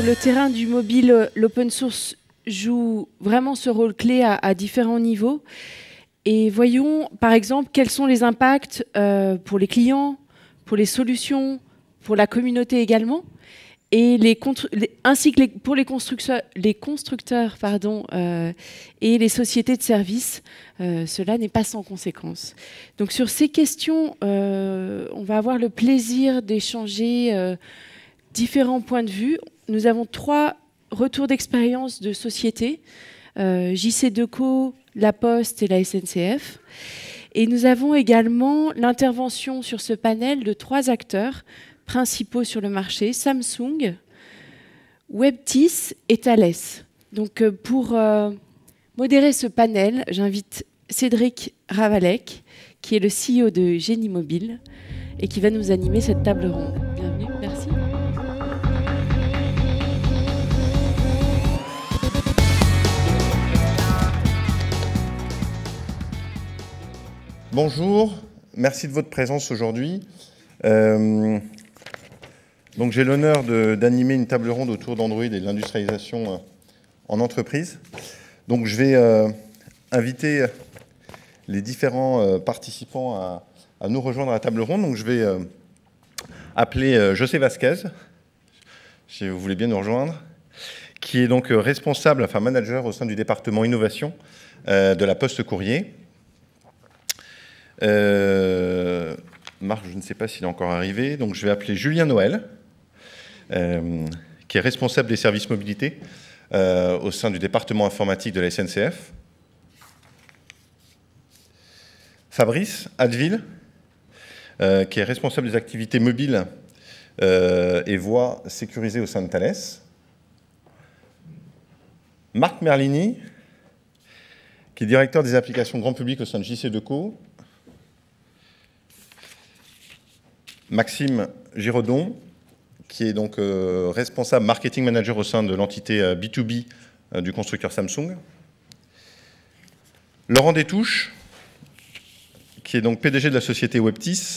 le terrain du mobile, l'open source joue vraiment ce rôle clé à différents niveaux. Et voyons, par exemple, quels sont les impacts pour les clients, pour les solutions, pour la communauté également, et ainsi que pour les constructeurs et les sociétés de services. Cela n'est pas sans conséquence. Donc sur ces questions, on va avoir le plaisir d'échanger différents points de vue. Nous avons 3 retours d'expérience de sociétés, JC2Co, La Poste et la SNCF. Et nous avons également l'intervention sur ce panel de 3 acteurs principaux sur le marché, Samsung, Webtis et Thales. Donc pour modérer ce panel, j'invite Cédric Ravalec, qui est le CEO de Génie Mobile et qui va nous animer cette table ronde. Bienvenue, merci. Bonjour, merci de votre présence aujourd'hui. Donc j'ai l'honneur d'animer une table ronde autour d'Android et de l'industrialisation en entreprise. Donc je vais inviter les différents participants à nous rejoindre à la table ronde. Donc je vais appeler José Vasquez, si vous voulez bien nous rejoindre, qui est donc responsable, enfin manager au sein du département innovation de la Poste Courrier. Marc, je ne sais pas s'il est encore arrivé, donc je vais appeler Julien Noël, qui est responsable des services mobilité au sein du département informatique de la SNCF. Fabrice Adville, qui est responsable des activités mobiles et voies sécurisées au sein de Thales. Marc Merlini, qui est directeur des applications grand public au sein de JC2Co. Maxime Giraudon, qui est donc responsable marketing manager au sein de l'entité B2B du constructeur Samsung. Laurent Détouche, qui est donc PDG de la société Webtis.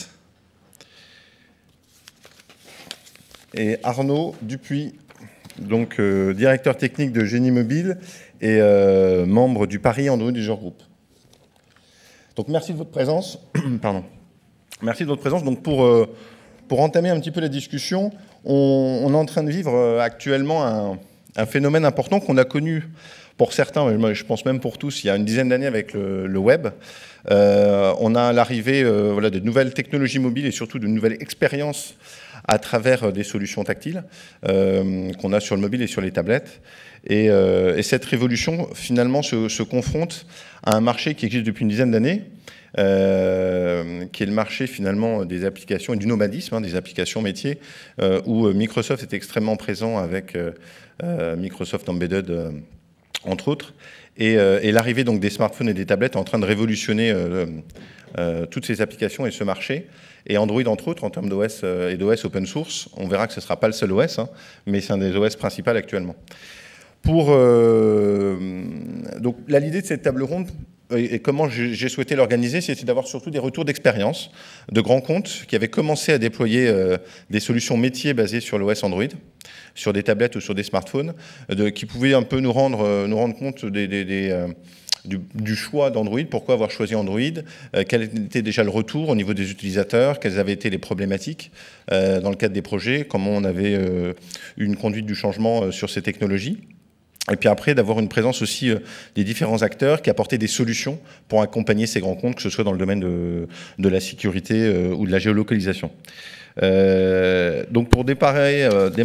Et Arnaud Dupuis, donc directeur technique de Génie Mobile et membre du Paris Android User Group. Donc merci de votre présence. Pardon. Merci de votre présence. Donc pour entamer un petit peu la discussion, on est en train de vivre actuellement un phénomène important qu'on a connu pour certains, je pense même pour tous, il y a une dizaine d'années avec le web. On a l'arrivée de nouvelles technologies mobiles et surtout de nouvelles expériences à travers des solutions tactiles qu'on a sur le mobile et sur les tablettes. Et cette révolution, finalement, se confronte à un marché qui existe depuis une dizaine d'années, qui est le marché finalement des applications et du nomadisme, des applications métiers, où Microsoft est extrêmement présent avec Microsoft Embedded, entre autres. Et l'arrivée donc des smartphones et des tablettes est en train de révolutionner toutes ces applications et ce marché. Et Android, entre autres, en termes d'OS et d'OS open source, on verra que ce ne sera pas le seul OS, mais c'est un des OS principaux actuellement. Donc l'idée de cette table ronde, et comment j'ai souhaité l'organiser, c'était d'avoir surtout des retours d'expérience de grands comptes qui avaient commencé à déployer des solutions métiers basées sur l'OS Android, sur des tablettes ou sur des smartphones, qui pouvaient un peu nous rendre compte du choix d'Android, pourquoi avoir choisi Android, quel était déjà le retour au niveau des utilisateurs, quelles avaient été les problématiques dans le cadre des projets, comment on avait eu une conduite du changement sur ces technologies. Et puis après, d'avoir une présence aussi des différents acteurs qui apportaient des solutions pour accompagner ces grands comptes, que ce soit dans le domaine de la sécurité ou de la géolocalisation. Donc pour démarrer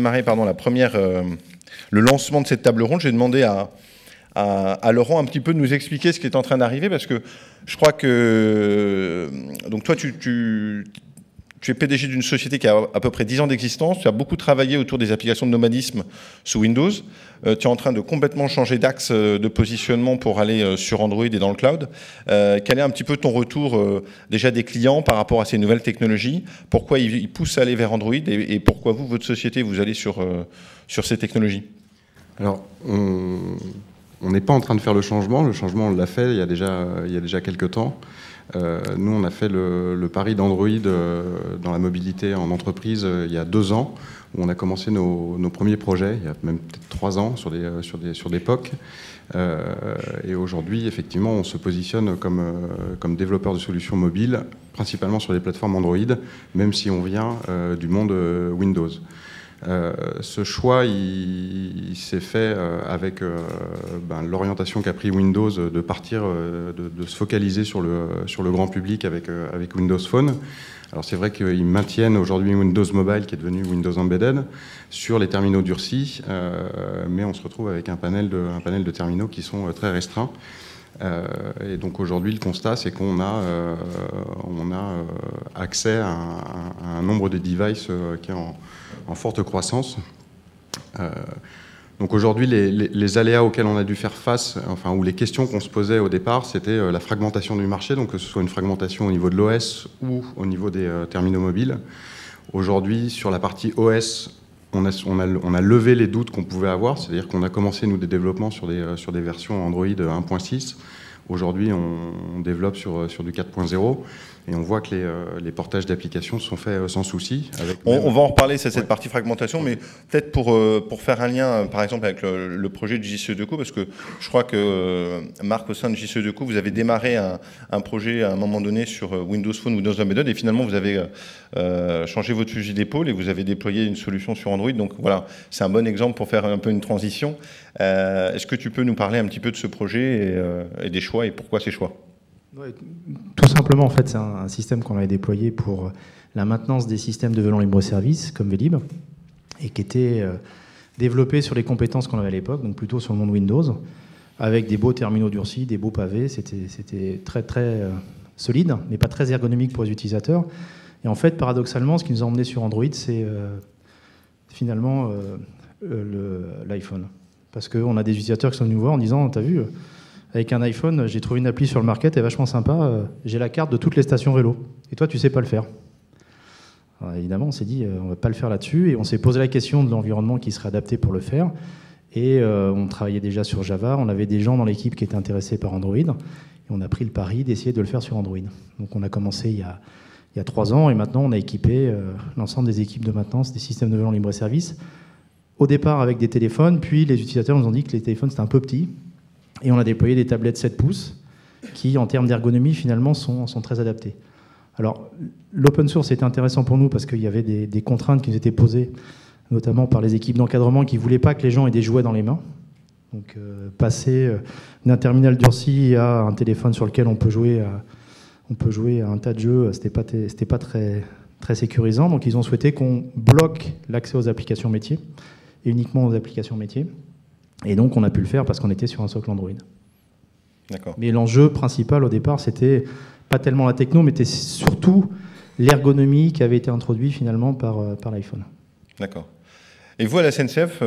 le lancement de cette table ronde, j'ai demandé à Laurent un petit peu de nous expliquer ce qui est en train d'arriver, parce que je crois que... Donc toi, tu es PDG d'une société qui a à peu près 10 ans d'existence, tu as beaucoup travaillé autour des applications de nomadisme sous Windows, tu es en train de complètement changer d'axe de positionnement pour aller sur Android et dans le cloud. Quel est un petit peu ton retour déjà des clients par rapport à ces nouvelles technologies? Pourquoi ils poussent à aller vers Android et pourquoi vous, votre société, vous allez sur ces technologies? Alors, on n'est pas en train de faire le changement on l'a fait il y a déjà quelques temps. Nous, on a fait le pari d'Android dans la mobilité en entreprise il y a 2 ans, où on a commencé nos premiers projets, il y a même peut-être 3 ans, sur des POC. Et aujourd'hui, effectivement, on se positionne comme développeur de solutions mobiles, principalement sur les plateformes Android, même si on vient du monde Windows. Ce choix, il s'est fait avec l'orientation qu'a pris Windows de partir, de se focaliser sur le grand public avec Windows Phone. Alors c'est vrai qu'ils maintiennent aujourd'hui Windows Mobile, qui est devenu Windows Embedded, sur les terminaux durcis, mais on se retrouve avec un panel de terminaux qui sont très restreints. Et donc aujourd'hui, le constat, c'est qu'on a accès à un nombre de devices qui est en forte croissance. Donc aujourd'hui, les aléas auxquels on a dû faire face, ou les questions qu'on se posait au départ, c'était la fragmentation du marché, donc que ce soit une fragmentation au niveau de l'OS ou au niveau des terminaux mobiles. Aujourd'hui, sur la partie OS, on a levé les doutes qu'on pouvait avoir, c'est-à-dire qu'on a commencé, nous, des développements sur des versions Android 1.6. Aujourd'hui, on développe sur du 4.0 et on voit que les portages d'applications sont faits sans souci. On va en reparler, c'est cette partie fragmentation, mais peut-être pour faire un lien, par exemple, avec le projet de JCE-Deco, parce que je crois que, Marc, au sein de JCE-Deco, vous avez démarré un projet à un moment donné sur Windows Phone, Windows Embedded, et finalement, vous avez changé votre fusil d'épaule et vous avez déployé une solution sur Android. Donc voilà, c'est un bon exemple pour faire un peu une transition. Est-ce que tu peux nous parler un petit peu de ce projet et des choix et pourquoi ces choix? Ouais, tout simplement, en fait, c'est un système qu'on avait déployé pour la maintenance des systèmes de volant libre-service, comme Vélib, et qui était développé sur les compétences qu'on avait à l'époque, donc plutôt sur le monde Windows, avec des beaux terminaux durcis, des beaux pavés. C'était très, très solide, mais pas très ergonomique pour les utilisateurs. Et en fait, paradoxalement, ce qui nous a emmené sur Android, c'est finalement l'iPhone. Parce qu'on a des utilisateurs qui sont venus nous voir en disant « T'as vu, avec un iPhone, j'ai trouvé une appli sur le market, elle est vachement sympa, j'ai la carte de toutes les stations vélo. Et toi, tu sais pas le faire. » Alors, évidemment, on s'est dit on va pas le faire là-dessus, et on s'est posé la question de l'environnement qui serait adapté pour le faire. Et on travaillait déjà sur Java, on avait des gens dans l'équipe qui étaient intéressés par Android, et on a pris le pari d'essayer de le faire sur Android. Donc on a commencé il y a 3 ans, et maintenant on a équipé l'ensemble des équipes de maintenance des systèmes de volant libre-service. Au départ avec des téléphones, puis les utilisateurs nous ont dit que les téléphones c'était un peu petit, et on a déployé des tablettes 7 pouces qui, en termes d'ergonomie, finalement, sont très adaptées. Alors, l'open source était intéressant pour nous parce qu'il y avait des contraintes qui nous étaient posées, notamment par les équipes d'encadrement qui ne voulaient pas que les gens aient des jouets dans les mains. Donc, passer d'un terminal durci à un téléphone sur lequel on peut jouer à un tas de jeux, c'était pas très, très sécurisant. Donc, ils ont souhaité qu'on bloque l'accès aux applications métiers, et uniquement aux applications métiers. Et donc, on a pu le faire parce qu'on était sur un socle Android. D'accord. Mais l'enjeu principal, au départ, c'était pas tellement la techno, mais c'était surtout l'ergonomie qui avait été introduite finalement par l'iPhone. D'accord. Et vous, à la SNCF,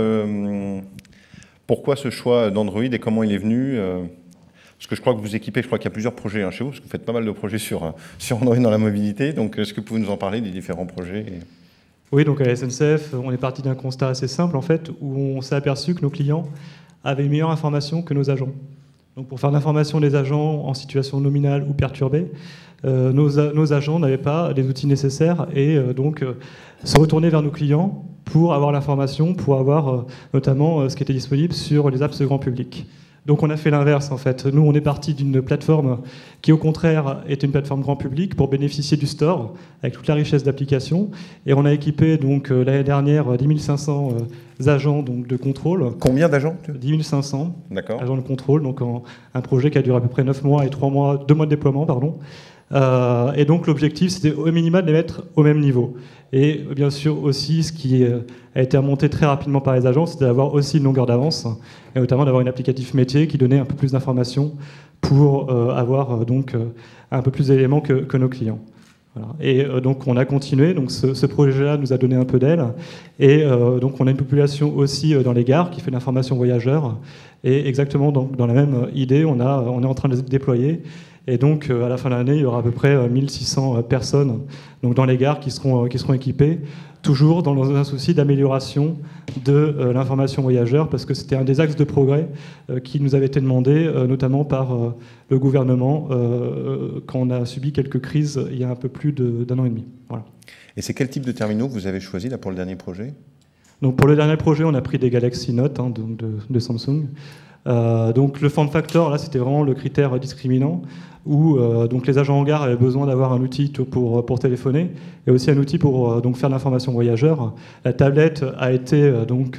pourquoi ce choix d'Android et comment il est venu Parce que je crois que vous équipez, je crois qu'il y a plusieurs projets chez vous, parce que vous faites pas mal de projets sur Android dans la mobilité. Donc, est-ce que vous pouvez nous en parler des différents projets Oui, donc à la SNCF, on est parti d'un constat assez simple, en fait, où on s'est aperçu que nos clients avaient une meilleure information que nos agents. Donc pour faire l'information des agents en situation nominale ou perturbée, nos agents n'avaient pas les outils nécessaires et donc se retourner vers nos clients pour avoir l'information, pour avoir notamment ce qui était disponible sur les apps grand public. Donc on a fait l'inverse en fait. Nous on est parti d'une plateforme qui au contraire était une plateforme grand public pour bénéficier du store avec toute la richesse d'applications. Et on a équipé donc l'année dernière 10 500 agents donc, de contrôle. Combien d'agents ? 10 500 agents de contrôle. Donc un projet qui a duré à peu près 9 mois et 2 mois de déploiement, pardon. Et donc l'objectif c'était au minimum de les mettre au même niveau. Et bien sûr aussi ce qui a été remonté très rapidement par les agents, c'était d'avoir aussi une longueur d'avance, et notamment d'avoir un applicatif métier qui donnait un peu plus d'informations pour avoir donc un peu plus d'éléments que nos clients. Voilà. Et donc on a continué, donc ce projet-là nous a donné un peu d'aile, et donc on a une population aussi dans les gares qui fait de l'information voyageurs, et exactement dans la même idée, on est en train de se déployer. Et donc, à la fin de l'année, il y aura à peu près 1600 personnes donc dans les gares qui seront équipées, toujours dans un souci d'amélioration de l'information voyageur, parce que c'était un des axes de progrès qui nous avait été demandé, notamment par le gouvernement, quand on a subi quelques crises il y a un peu plus d'un an et demi. Voilà. Et c'est quel type de terminaux que vous avez choisi là, pour le dernier projet? Donc pour le dernier projet, on a pris des Galaxy Note donc de Samsung. Donc le form factor, là, c'était vraiment le critère discriminant, où donc les agents en gare avaient besoin d'avoir un outil pour téléphoner et aussi un outil pour donc faire l'information voyageur. La tablette a été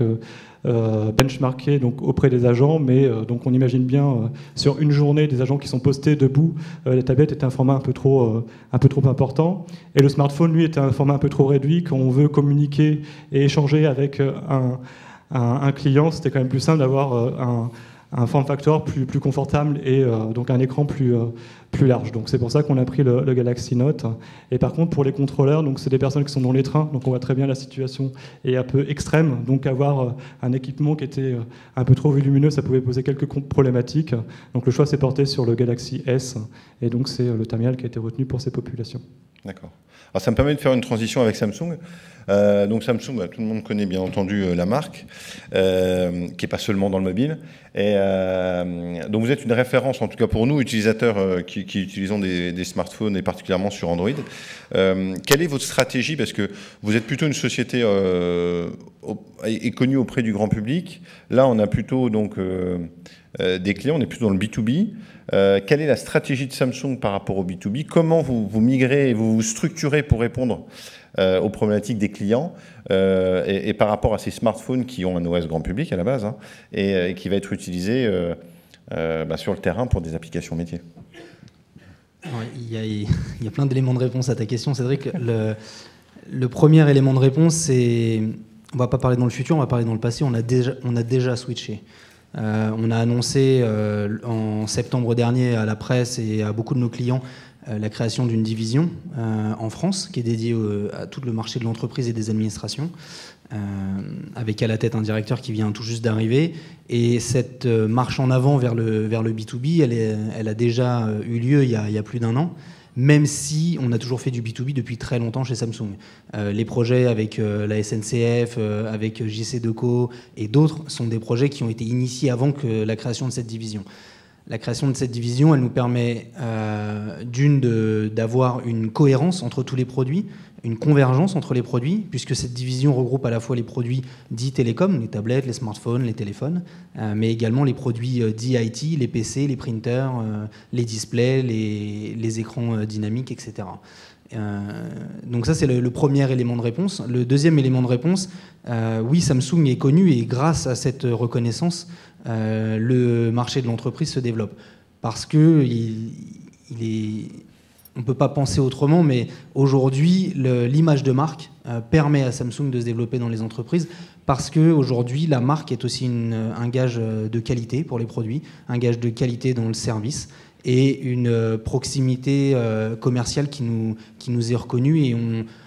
benchmarkée donc auprès des agents, mais donc on imagine bien sur une journée des agents qui sont postés debout, la tablette était un format un peu trop important, et le smartphone lui était un format un peu trop réduit. Quand on veut communiquer et échanger avec un client, c'était quand même plus simple d'avoir un form factor plus confortable et donc un écran plus large. Donc c'est pour ça qu'on a pris le Galaxy Note. Et par contre, pour les contrôleurs, donc c'est des personnes qui sont dans les trains, donc on voit très bien la situation est un peu extrême. Donc avoir un équipement qui était un peu trop volumineux, ça pouvait poser quelques problématiques. Donc le choix s'est porté sur le Galaxy S, et donc c'est le terminal qui a été retenu pour ces populations. D'accord. Alors ça me permet de faire une transition avec Samsung. Donc Samsung, tout le monde connaît bien entendu la marque, qui n'est pas seulement dans le mobile. Et donc vous êtes une référence, en tout cas pour nous, utilisateurs qui utilisons des smartphones, et particulièrement sur Android. Quelle est votre stratégie? Parce que vous êtes plutôt une société et connue auprès du grand public. Là, on a plutôt donc, des clients, on est plutôt dans le B2B. Quelle est la stratégie de Samsung par rapport au B2B? Comment vous migrez et vous structurez pour répondre aux problématiques des clients et par rapport à ces smartphones qui ont un OS grand public à la base, hein, et qui va être utilisé sur le terrain pour des applications métiers? Il y a plein d'éléments de réponse à ta question, Cédric. Le premier élément de réponse, c'est... On ne va pas parler dans le futur, on va parler dans le passé. On a déjà switché. On a annoncé en septembre dernier à la presse et à beaucoup de nos clients la création d'une division en France qui est dédiée à tout le marché de l'entreprise et des administrations, avec à la tête un directeur qui vient tout juste d'arriver. Et cette marche en avant vers le B2B, elle a déjà eu lieu il y a plus d'un an, même si on a toujours fait du B2B depuis très longtemps chez Samsung. Les projets avec la SNCF, avec JCDecaux et d'autres sont des projets qui ont été initiés avant que la création de cette division. La création de cette division, elle nous permet d'avoir une cohérence entre tous les produits, une convergence entre les produits, puisque cette division regroupe à la fois les produits dits télécoms, les tablettes, les smartphones, les téléphones, mais également les produits dits IT, les PC, les printers, les displays, les écrans dynamiques, etc. Donc ça, c'est le premier élément de réponse. Le deuxième élément de réponse, oui, Samsung est connu, et grâce à cette reconnaissance, le marché de l'entreprise se développe. Parce que on ne peut pas penser autrement, mais aujourd'hui, l'image de marque permet à Samsung de se développer dans les entreprises, parce qu'aujourd'hui, la marque est aussi un gage de qualité pour les produits, un gage de qualité dans le service, et une proximité commerciale qui nous est reconnue, et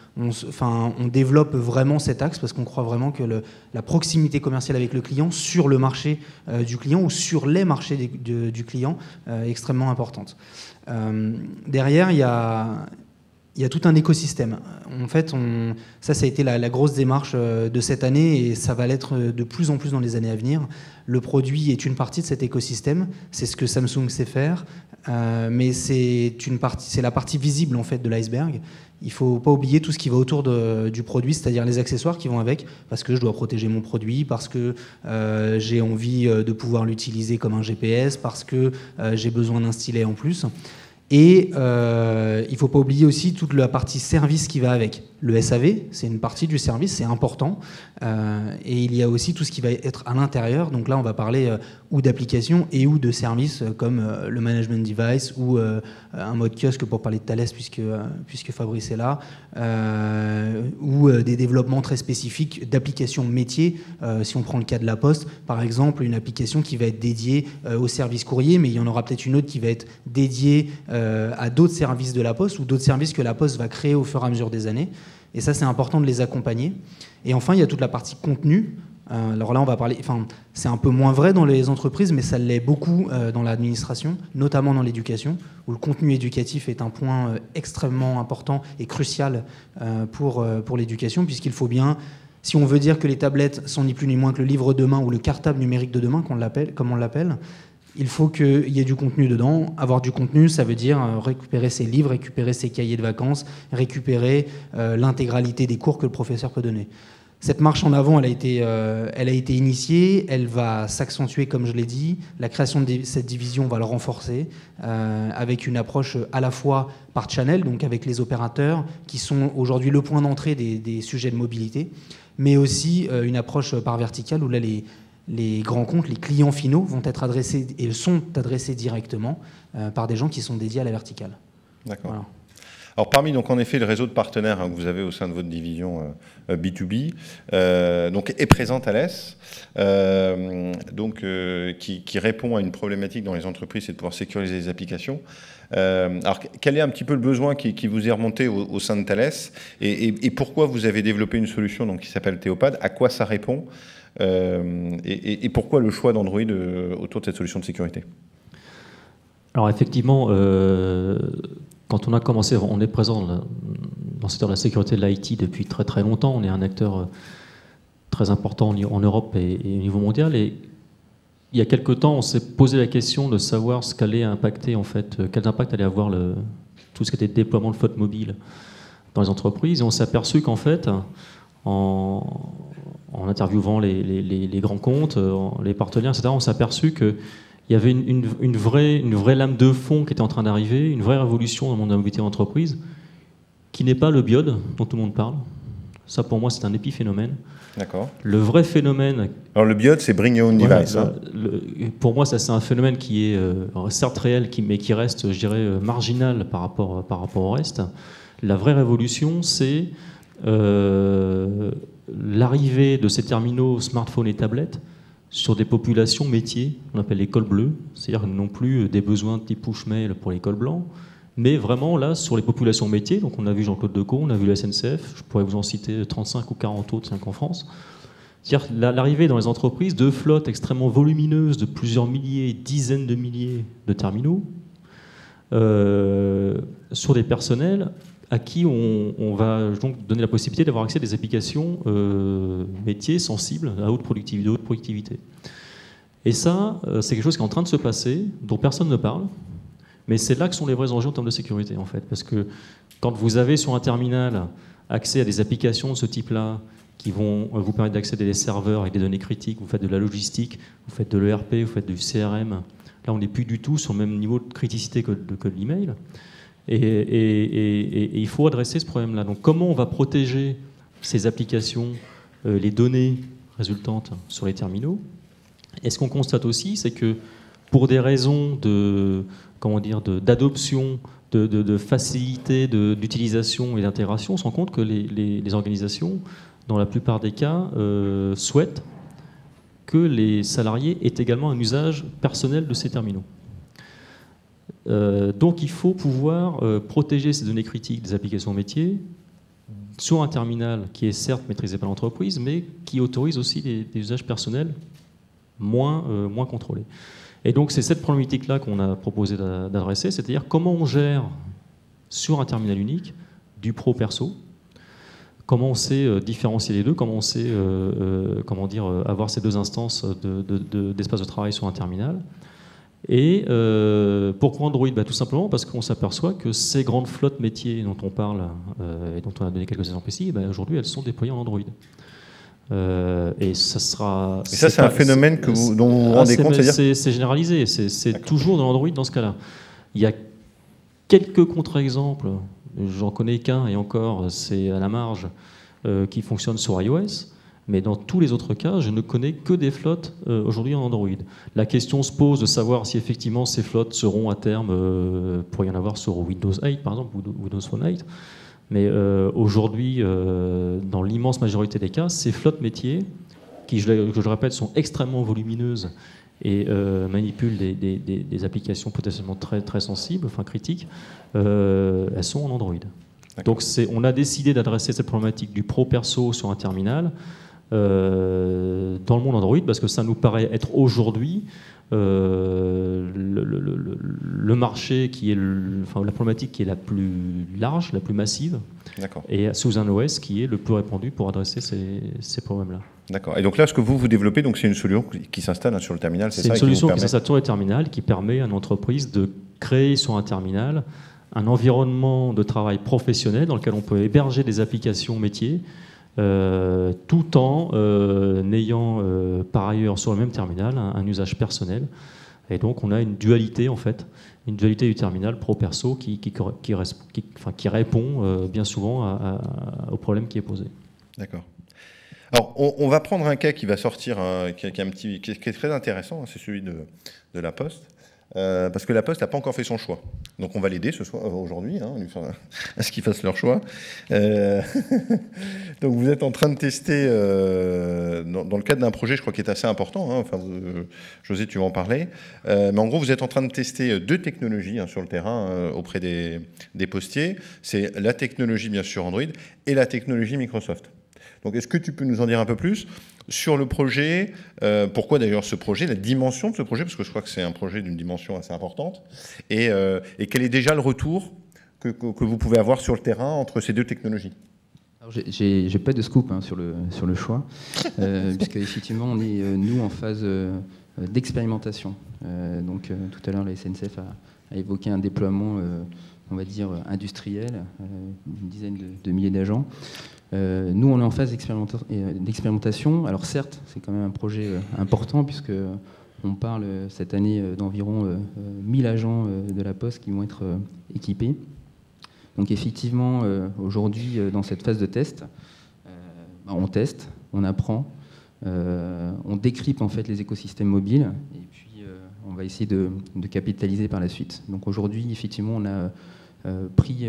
on développe vraiment cet axe parce qu'on croit vraiment que la proximité commerciale avec le client sur le marché du client ou sur les marchés du client est extrêmement importante. Derrière, il y a tout un écosystème. En fait, ça a été la grosse démarche de cette année, et ça va l'être de plus en plus dans les années à venir. Le produit est une partie de cet écosystème, c'est ce que Samsung sait faire, mais c'est la partie visible en fait de l'iceberg. Il ne faut pas oublier tout ce qui va autour du produit, c'est-à-dire les accessoires qui vont avec, parce que je dois protéger mon produit, parce que j'ai envie de pouvoir l'utiliser comme un GPS, parce que j'ai besoin d'un stylet en plus. Et il ne faut pas oublier aussi toute la partie service qui va avec. Le SAV, c'est une partie du service, c'est important. Et il y a aussi tout ce qui va être à l'intérieur. Donc là, on va parler ou d'applications et ou de services comme le management device ou un mode kiosque pour parler de Thales puisque Fabrice est là, ou des développements très spécifiques d'applications métiers. Si on prend le cas de la Poste, par exemple, une application qui va être dédiée au service courrier, mais il y en aura peut-être une autre qui va être dédiée à d'autres services de la Poste ou d'autres services que la Poste va créer au fur et à mesure des années. Et ça, c'est important de les accompagner. Et enfin, il y a toute la partie contenu. Alors là, on va parler. Enfin, c'est un peu moins vrai dans les entreprises, mais ça l'est beaucoup dans l'administration, notamment dans l'éducation, où le contenu éducatif est un point extrêmement important et crucial pour l'éducation, puisqu'il faut bien, si on veut dire que les tablettes sont ni plus ni moins que le livre de main ou le cartable numérique de demain, comme on l'appelle, il faut qu'il y ait du contenu dedans. Avoir du contenu, ça veut dire récupérer ses livres, récupérer ses cahiers de vacances, récupérer l'intégralité des cours que le professeur peut donner. Cette marche en avant, elle a été initiée, elle va s'accentuer, comme je l'ai dit. La création de cette division va le renforcer avec une approche à la fois par channel, donc avec les opérateurs, qui sont aujourd'hui le point d'entrée des sujets de mobilité, mais aussi une approche par verticale, où là, les grands comptes, les clients finaux vont être adressés et sont adressés directement par des gens qui sont dédiés à la verticale. D'accord. Voilà. Alors parmi donc en effet le réseau de partenaires que vous avez au sein de votre division B2B, donc est présent Thales, qui répond à une problématique dans les entreprises, c'est de pouvoir sécuriser les applications. Alors quel est un petit peu le besoin qui vous est remonté au sein de Thales et pourquoi vous avez développé une solution donc, qui s'appelle Théopad, à quoi ça répond et pourquoi le choix d'Android autour de cette solution de sécurité? Alors effectivement, quand on a commencé, on est présent dans le secteur de la sécurité de l'IT depuis très très longtemps. On est un acteur très important en Europe et au niveau mondial. Et il y a quelque temps, on s'est posé la question de savoir ce qu'allait impacter en fait, quel impact allait avoir tout ce qui était déploiement de flotte mobile dans les entreprises. Et on s'est aperçu qu'en fait, en interviewant les grands comptes, les partenaires, etc., on s'est aperçu que il y avait une vraie lame de fond qui était en train d'arriver, une vraie révolution dans le monde de la mobilité d'entreprise, qui n'est pas le BIOD dont tout le monde parle. Ça, pour moi, c'est un épiphénomène. D'accord. Le vrai phénomène... Alors le BIOD, c'est Bring Your Own Device. Voilà, pour moi, ça, c'est un phénomène qui est certes réel, mais qui reste, je dirais, marginal par rapport au reste. La vraie révolution, c'est l'arrivée de ces terminaux smartphones et tablettes sur des populations métiers, on appelle les cols bleus, c'est-à-dire non plus des besoins de type push-mail pour les cols blancs, mais vraiment là sur les populations métiers. Donc on a vu Jean-Claude Decaux, on a vu la SNCF, je pourrais vous en citer 35 ou 40 autres, 5 en France. C'est-à-dire l'arrivée dans les entreprises de flottes extrêmement volumineuses de plusieurs milliers, dizaines de milliers de terminaux, sur des personnels à qui on va donc donner la possibilité d'avoir accès à des applications métiers sensibles à haute productivité. Et ça, c'est quelque chose qui est en train de se passer, dont personne ne parle, mais c'est là que sont les vrais enjeux en termes de sécurité, en fait. Parce que quand vous avez sur un terminal accès à des applications de ce type-là, qui vont vous permettre d'accéder à des serveurs avec des données critiques, vous faites de la logistique, vous faites de l'ERP, vous faites du CRM, là on n'est plus du tout sur le même niveau de criticité que de l'email. Et il faut adresser ce problème-là. Donc comment on va protéger ces applications, les données résultantes sur les terminaux? Et ce qu'on constate aussi, c'est que pour des raisons d'adoption, de facilité d'utilisation et d'intégration, on se rend compte que les organisations, dans la plupart des cas, souhaitent que les salariés aient également un usage personnel de ces terminaux. Donc il faut pouvoir protéger ces données critiques des applications métiers sur un terminal qui est certes maîtrisé par l'entreprise, mais qui autorise aussi des usages personnels moins contrôlés. Et donc c'est cette problématique-là qu'on a proposé d'adresser, c'est-à-dire comment on gère sur un terminal unique du pro-perso, comment on sait différencier les deux, comment on sait avoir ces deux instances d'espace de travail sur un terminal. Et pourquoi Android? Tout simplement parce qu'on s'aperçoit que ces grandes flottes métiers dont on parle et dont on a donné quelques exemples ici, aujourd'hui elles sont déployées en Android. Et ça sera. Et ça, c'est un phénomène dont vous vous rendez compte? C'est généralisé, c'est toujours dans l'Android dans ce cas-là. Il y a quelques contre-exemples, j'en connais qu'un et encore, c'est à la marge, qui fonctionne sur iOS. Mais dans tous les autres cas, je ne connais que des flottes aujourd'hui en Android. La question se pose de savoir si effectivement ces flottes seront à terme, pour y en avoir sur Windows 8 par exemple, ou Windows Phone 8. Mais aujourd'hui, dans l'immense majorité des cas, ces flottes métiers, qui, je le répète, sont extrêmement volumineuses et manipulent des applications potentiellement très, très sensibles, enfin critiques, elles sont en Android. Donc on a décidé d'adresser cette problématique du pro-perso sur un terminal, dans le monde Android, parce que ça nous paraît être aujourd'hui le marché qui est, la problématique qui est la plus large, la plus massive, et sous un OS qui est le plus répandu pour adresser ces problèmes-là. D'accord. Et donc là, ce que vous développez, c'est une solution qui s'installe sur le terminal, c'est ça? C'est une solution qui s'installe sur le terminal, qui permet à une entreprise de créer sur un terminal un environnement de travail professionnel dans lequel on peut héberger des applications métiers, tout en ayant par ailleurs sur le même terminal un usage personnel. Et donc on a une dualité en fait, une dualité du terminal pro-perso qui répond bien souvent au problème qui est posé. D'accord. Alors on va prendre un cas qui va sortir, qui est très intéressant, c'est celui de La Poste. Parce que La Poste n'a pas encore fait son choix. Donc on va l'aider aujourd'hui, à ce qu'ils fassent leur choix. Donc vous êtes en train de tester, dans le cadre d'un projet, je crois, qui est assez important, José, tu vas en parler, mais en gros, vous êtes en train de tester 2 technologies sur le terrain auprès des postiers. C'est la technologie, bien sûr, Android, et la technologie Microsoft. Donc est-ce que tu peux nous en dire un peu plus sur le projet, pourquoi d'ailleurs ce projet, la dimension de ce projet, parce que je crois que c'est un projet d'une dimension assez importante, et quel est déjà le retour que vous pouvez avoir sur le terrain entre ces 2 technologies? J'ai pas de scoop sur le choix, puisque effectivement on est nous en phase d'expérimentation. Donc tout à l'heure la SNCF a évoqué un déploiement, on va dire industriel, une dizaine de milliers d'agents. Nous, on est en phase d'expérimentation. Alors certes, c'est quand même un projet important puisque on parle cette année d'environ 1000 agents de La Poste qui vont être équipés. Donc effectivement, aujourd'hui, dans cette phase de test, on teste, on apprend, on décrypte en fait les écosystèmes mobiles et puis on va essayer de capitaliser par la suite. Donc aujourd'hui, effectivement, on a pris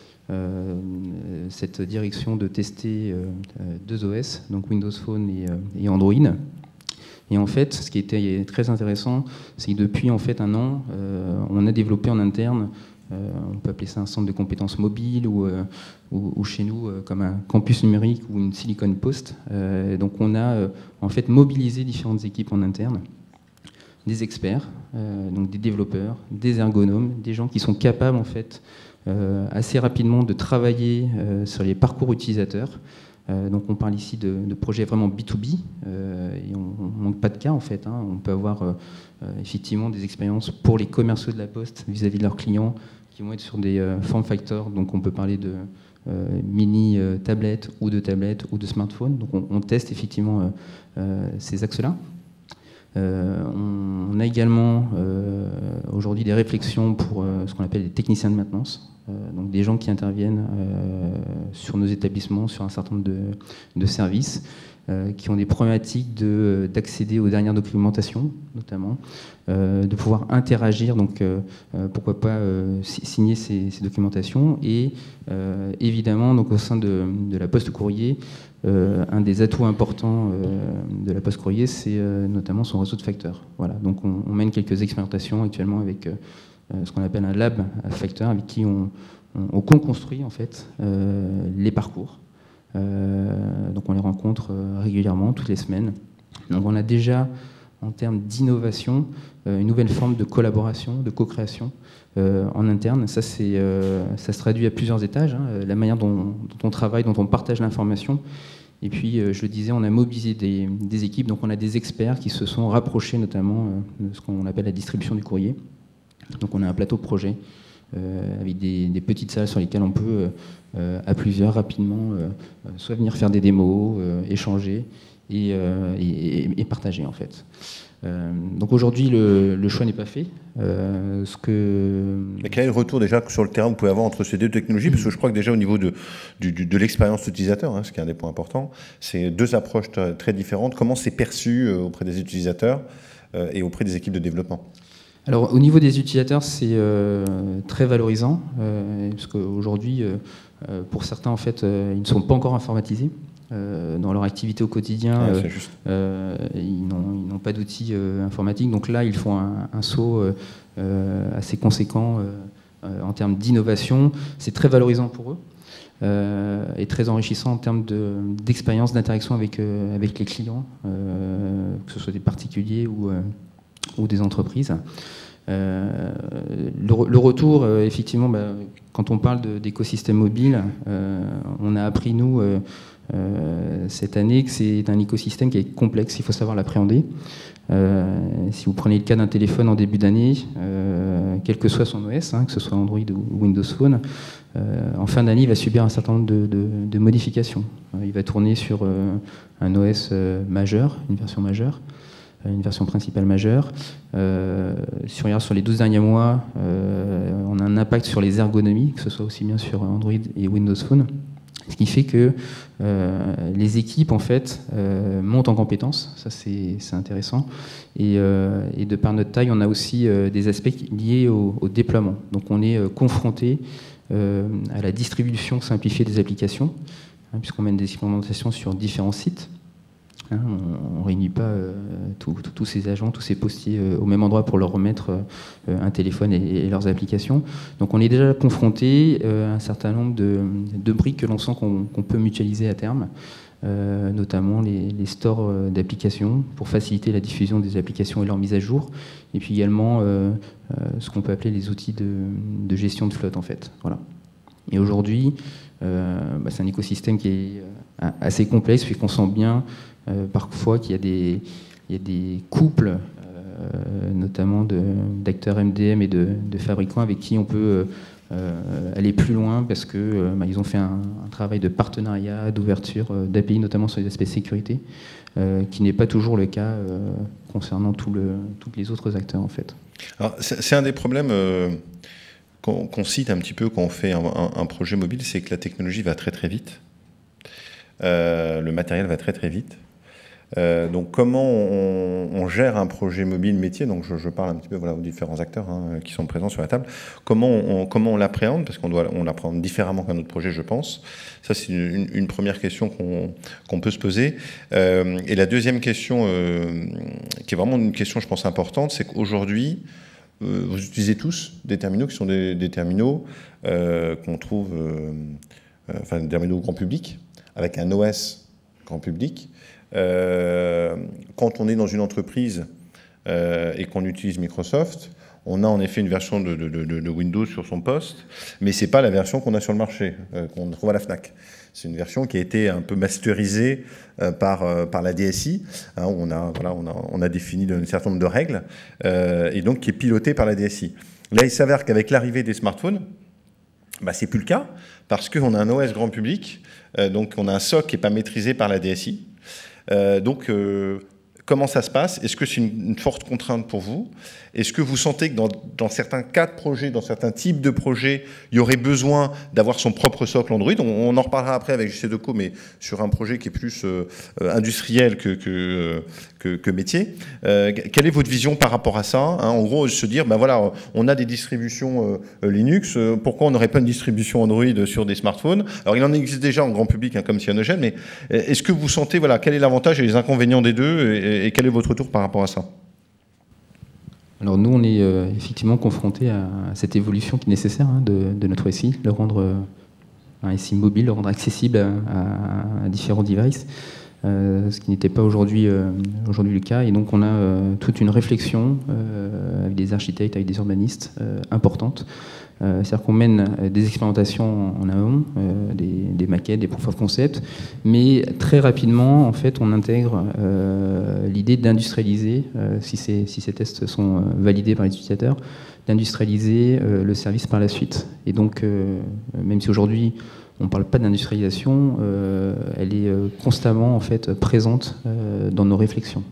cette direction de tester 2 OS, donc Windows Phone et Android. Et en fait, ce qui était très intéressant, c'est que depuis en fait un an, on a développé en interne, on peut appeler ça un centre de compétences mobile ou chez nous comme un campus numérique ou une Silicon Post. Donc on a en fait mobilisé différentes équipes en interne, des experts, donc des développeurs, des ergonomes, des gens qui sont capables en fait assez rapidement de travailler sur les parcours utilisateurs. Donc on parle ici de projets vraiment B2B, et on ne manque pas de cas en fait. On peut avoir effectivement des expériences pour les commerciaux de La Poste vis-à-vis de leurs clients qui vont être sur des form factors, donc on peut parler de mini tablettes ou de smartphones. Donc on teste effectivement ces axes-là. On a également aujourd'hui des réflexions pour ce qu'on appelle des techniciens de maintenance, donc des gens qui interviennent sur nos établissements, sur un certain nombre de services, qui ont des problématiques d'accéder aux dernières documentations, notamment, de pouvoir interagir, donc pourquoi pas signer ces documentations, et évidemment, donc, au sein de La Poste Courrier, un des atouts importants de La Poste Courrier, c'est notamment son réseau de facteurs. Voilà, donc on mène quelques expérimentations actuellement avec ce qu'on appelle un lab à facteurs, avec qui on co-construit en fait les parcours. Donc on les rencontre régulièrement, toutes les semaines. Donc on a déjà, en termes d'innovation, une nouvelle forme de collaboration, de co-création en interne. Ça se traduit à plusieurs étages, la manière dont on travaille, dont on partage l'information. Et puis, je le disais, on a mobilisé des équipes, donc on a des experts qui se sont rapprochés notamment de ce qu'on appelle la distribution du courrier. Donc on a un plateau projet avec des petites salles sur lesquelles on peut, à plusieurs, rapidement, soit venir faire des démos, échanger et partager en fait. Donc aujourd'hui, le choix n'est pas fait. Mais quel est le retour déjà sur le terrain que vous pouvez avoir entre ces 2 technologies? Parce que je crois que déjà au niveau de l'expérience utilisateur, ce qui est un des points importants, c'est 2 approches très différentes. Comment c'est perçu auprès des utilisateurs et auprès des équipes de développement? Alors au niveau des utilisateurs, c'est très valorisant, parce qu'aujourd'hui, pour certains, en fait, ils ne sont pas encore informatisés. Dans leur activité au quotidien, ils n'ont pas d'outils informatiques. Donc là, ils font un saut assez conséquent en termes d'innovation. C'est très valorisant pour eux. et très enrichissant en termes d'expérience, d'interaction avec les clients, que ce soit des particuliers ou des entreprises. Le retour, effectivement, quand on parle d'écosystème mobile, on a appris, nous, cette année, que c'est un écosystème qui est complexe, il faut savoir l'appréhender. Si vous prenez le cas d'un téléphone en début d'année, quel que soit son OS, que ce soit Android ou Windows Phone, en fin d'année, il va subir un certain nombre de modifications. Il va tourner sur un OS majeur, une version principale majeure. Si on regarde sur les 12 derniers mois, on a un impact sur les ergonomies, que ce soit aussi bien sur Android et Windows Phone. Ce qui fait que les équipes, en fait, montent en compétences. Ça, c'est intéressant. Et de par notre taille, on a aussi des aspects liés au déploiement. Donc, on est confronté à la distribution simplifiée des applications, puisqu'on mène des expérimentations sur différents sites. On ne réunit pas tous ces agents, tous ces postiers au même endroit pour leur remettre un téléphone et leurs applications. Donc on est déjà confronté à un certain nombre de briques que l'on sent qu'on peut mutualiser à terme, notamment les stores d'applications pour faciliter la diffusion des applications et leur mise à jour, et puis également ce qu'on peut appeler les outils de gestion de flotte en fait. Voilà. Et aujourd'hui, c'est un écosystème qui est assez complexe, puis qu'on sent bien parfois qu'il y a des couples, notamment d'acteurs MDM et de fabricants avec qui on peut aller plus loin parce que ils ont fait un travail de partenariat, d'ouverture d'API, notamment sur les aspects sécurité, qui n'est pas toujours le cas concernant tous les autres acteurs en fait. C'est un des problèmes qu'on cite un petit peu quand on fait un projet mobile, c'est que la technologie va très très vite, le matériel va très très vite. Donc comment on gère un projet mobile métier, donc je parle un petit peu aux différents acteurs qui sont présents sur la table, comment on l'appréhende, parce qu'on l'appréhende différemment qu'un autre projet, je pense. Ça, c'est une première question qu'on peut se poser. Et la deuxième question, qui est vraiment une question, je pense, importante, c'est qu'aujourd'hui, vous utilisez tous des terminaux qui sont des terminaux qu'on trouve, des terminaux grand public, avec un OS grand public. Quand on est dans une entreprise et qu'on utilise Microsoft, on a en effet une version de Windows sur son poste, mais ce n'est pas la version qu'on a sur le marché, qu'on trouve à la FNAC. C'est une version qui a été un peu masterisée par la DSI. On a défini un certain nombre de règles, et donc qui est pilotée par la DSI. Là, il s'avère qu'avec l'arrivée des smartphones, c'est plus le cas, parce qu'on a un OS grand public, donc on a un SOC qui n'est pas maîtrisé par la DSI. Comment ça se passe? Est-ce que c'est une forte contrainte pour vous? Est-ce que vous sentez que dans certains cas de projets, dans certains types de projets, il y aurait besoin d'avoir son propre socle Android? On en reparlera après avec JCDecaux, mais sur un projet qui est plus industriel que métier. Quelle est votre vision par rapport à ça? En gros, se dire, on a des distributions Linux, pourquoi on n'aurait pas une distribution Android sur des smartphones? Alors, il en existe déjà en grand public, comme Cyanogen, mais est-ce que vous sentez, quel est l'avantage et les inconvénients des deux, et quel est votre retour par rapport à ça? Alors nous, on est effectivement confrontés à cette évolution qui est nécessaire de notre SI, de rendre un SI mobile, le rendre accessible à différents devices, ce qui n'était pas aujourd'hui le cas. Et donc on a toute une réflexion avec des architectes, avec des urbanistes importantes. C'est-à-dire qu'on mène des expérimentations en amont, des maquettes, des proof of concept, mais très rapidement, en fait, on intègre l'idée d'industrialiser, si ces tests sont validés par les utilisateurs, d'industrialiser le service par la suite. Et donc, même si aujourd'hui on ne parle pas d'industrialisation, elle est constamment en fait présente dans nos réflexions.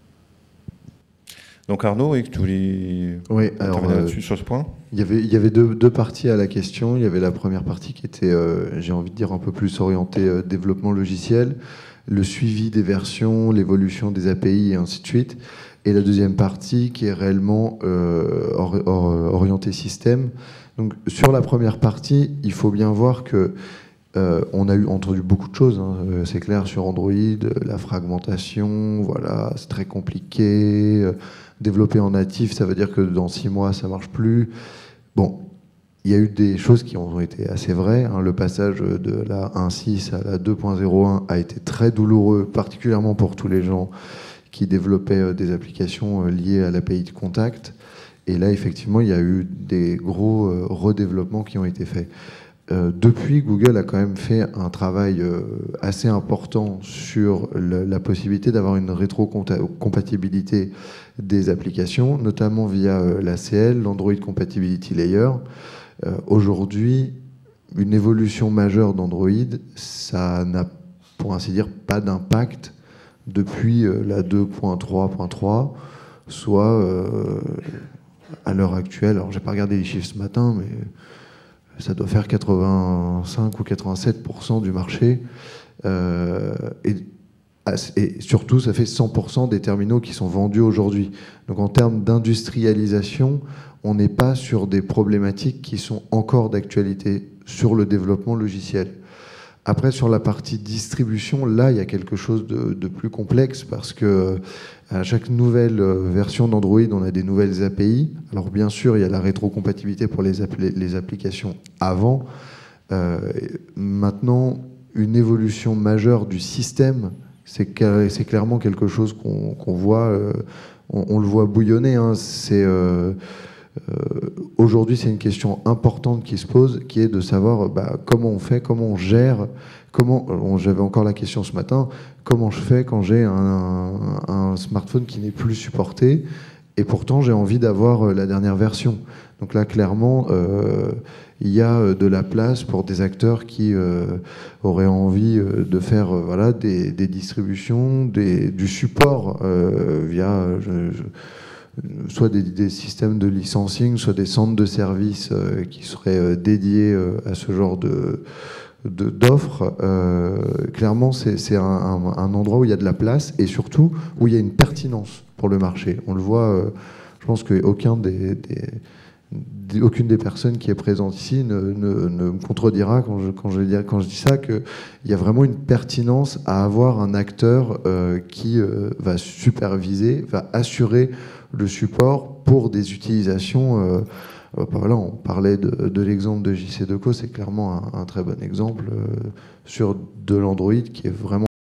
Donc Arnaud, tu voulais intervenir là-dessus sur ce point? Il y avait deux parties à la question. Il y avait la première partie qui était, j'ai envie de dire, un peu plus orientée développement logiciel, le suivi des versions, l'évolution des API et ainsi de suite. Et la deuxième partie qui est réellement orientée système. Donc sur la première partie, il faut bien voir que on a entendu beaucoup de choses, c'est clair, sur Android, la fragmentation, voilà, c'est très compliqué. Développer en natif, ça veut dire que dans 6 mois, ça marche plus. Bon, il y a eu des choses qui ont été assez vraies. Hein. Le passage de la 1.6 à la 2.01 a été très douloureux, particulièrement pour tous les gens qui développaient des applications liées à l'API de contact. Et là, effectivement, il y a eu des gros redéveloppements qui ont été faits. Depuis, Google a quand même fait un travail assez important sur la possibilité d'avoir une rétrocompatibilité des applications, notamment via l'ACL, l'Android Compatibility Layer. Aujourd'hui, une évolution majeure d'Android, ça n'a, pour ainsi dire, pas d'impact depuis la 2.3.3, soit à l'heure actuelle, alors j'ai pas regardé les chiffres ce matin, mais ça doit faire 85 ou 87% du marché. Et surtout, ça fait 100% des terminaux qui sont vendus aujourd'hui. Donc en termes d'industrialisation, on n'est pas sur des problématiques qui sont encore d'actualité sur le développement logiciel. Après, sur la partie distribution, là, il y a quelque chose de plus complexe parce que à chaque nouvelle version d'Android, on a des nouvelles API. Alors bien sûr, il y a la rétrocompatibilité pour les applications avant. Maintenant, une évolution majeure du système, c'est clairement quelque chose qu'on voit, on le voit bouillonner. Hein. Aujourd'hui, c'est une question importante qui se pose, qui est de savoir comment on fait, comment on gère, j'avais encore la question ce matin, comment je fais quand j'ai un smartphone qui n'est plus supporté, et pourtant j'ai envie d'avoir la dernière version. Donc là, clairement, il y a de la place pour des acteurs qui auraient envie de faire des distributions, du support via... soit des systèmes de licensing, soit des centres de services qui seraient dédiés à ce genre d'offres. Clairement, c'est un endroit où il y a de la place et surtout où il y a une pertinence pour le marché. On le voit, je pense qu'aucune des personnes qui est présente ici ne me contredira quand je dis ça, qu'il y a vraiment une pertinence à avoir un acteur qui va superviser, va assurer le support pour des utilisations. On parlait de l'exemple de JCDecaux, c'est clairement un très bon exemple sur de l'Android qui est vraiment